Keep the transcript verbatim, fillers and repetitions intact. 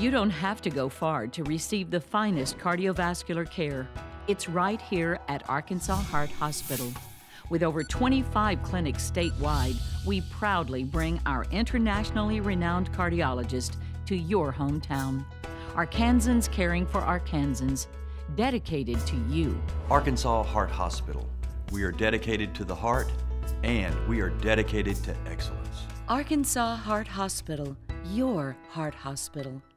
You don't have to go far to receive the finest cardiovascular care. It's right here at Arkansas Heart Hospital. With over twenty-five clinics statewide, we proudly bring our internationally renowned cardiologist to your hometown. Arkansans caring for Arkansans, dedicated to you. Arkansas Heart Hospital. We are dedicated to the heart, and we are dedicated to excellence. Arkansas Heart Hospital, your heart hospital.